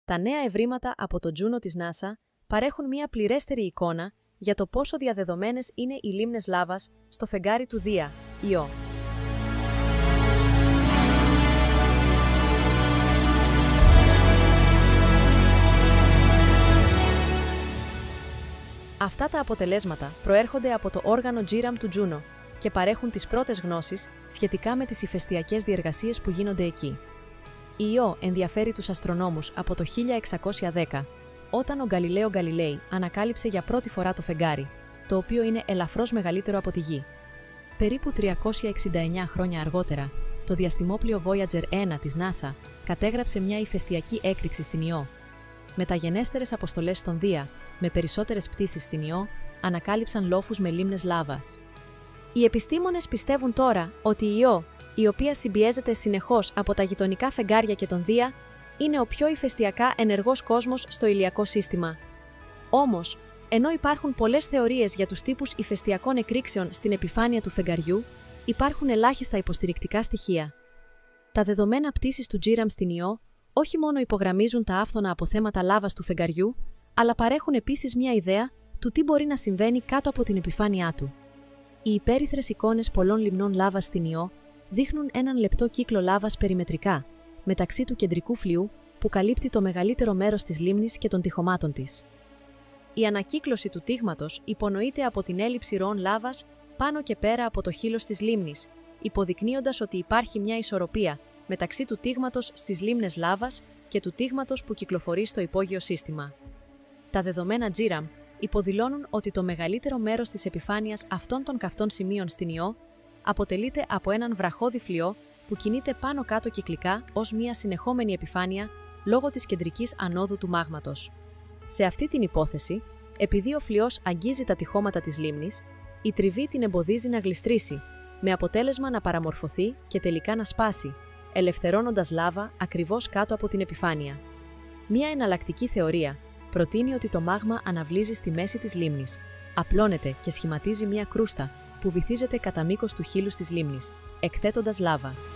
Τα νέα ευρήματα από το Juno της NASA παρέχουν μια πληρέστερη εικόνα για το πόσο διαδεδομένες είναι οι λίμνες λάβας στο φεγγάρι του Δία, Ιώ. Αυτά τα αποτελέσματα προέρχονται από το όργανο JIRAM του Juno και παρέχουν τις πρώτες γνώσεις σχετικά με τις ηφαιστειακές διεργασίες που γίνονται εκεί. Η Ιώ ενδιαφέρει τους αστρονόμους από το 1610, όταν ο Γκαλιλαίο Γκαλιλέι ανακάλυψε για πρώτη φορά το φεγγάρι, το οποίο είναι ελαφρώς μεγαλύτερο από τη Γη. Περίπου 369 χρόνια αργότερα, το διαστημόπλοιο Voyager 1 της NASA κατέγραψε μια ηφαιστειακή έκρηξη στην Ιώ. Μεταγενέστερες αποστολές στον Δία, με περισσότερες πτήσεις στην Ιώ, ανακάλυψαν λόφους με λίμνες λάβας. Οι επιστήμονες πιστεύουν τώρα ότι η Ιώ, η οποία συμπιέζεται συνεχώς από τα γειτονικά φεγγάρια και τον Δία, είναι ο πιο ηφαιστειακά ενεργός κόσμος στο ηλιακό σύστημα. Όμως, ενώ υπάρχουν πολλές θεωρίες για τους τύπους ηφαιστειακών εκρήξεων στην επιφάνεια του φεγγαριού, υπάρχουν ελάχιστα υποστηρικτικά στοιχεία. Τα δεδομένα πτήσης του JIRAM στην Ιώ όχι μόνο υπογραμμίζουν τα άφθονα αποθέματα λάβας του φεγγαριού, αλλά παρέχουν επίσης μια ιδέα του τι μπορεί να συμβαίνει κάτω από την επιφάνειά του. Οι υπέρυθρες εικόνες πολλών λιμνών λάβας στην Ιώ δείχνουν έναν λεπτό κύκλο λάβας περιμετρικά, μεταξύ του κεντρικού φλοιού που καλύπτει το μεγαλύτερο μέρος της λίμνης και των τοιχωμάτων της. Η ανακύκλωση του τίγματος υπονοείται από την έλλειψη ροών λάβας πάνω και πέρα από το χείλος της λίμνης, υποδεικνύοντας ότι υπάρχει μια ισορροπία μεταξύ του τίγματος στις λίμνες λάβας και του τίγματος που κυκλοφορεί στο υπόγειο σύστημα. Τα δεδομένα JIRAM υποδηλώνουν ότι το μεγαλύτερο μέρος της επιφάνειας αυτών των καυτών σημείων στην Ιώ αποτελείται από έναν βραχώδη φλοιό που κινείται πάνω κάτω κυκλικά ως μια συνεχόμενη επιφάνεια λόγω της κεντρικής ανόδου του μάγματος. Σε αυτή την υπόθεση, επειδή ο φλοιός αγγίζει τα τοιχώματα της λίμνης, η τριβή την εμποδίζει να γλιστρήσει, με αποτέλεσμα να παραμορφωθεί και τελικά να σπάσει, ελευθερώνοντας λάβα ακριβώς κάτω από την επιφάνεια. Μία εναλλακτική θεωρία προτείνει ότι το μάγμα αναβλύζει στη μέση της λίμνης, απλώνεται και σχηματίζει μία κρούστα που βυθίζεται κατά μήκος του χείλους της λίμνης, εκθέτοντας λάβα.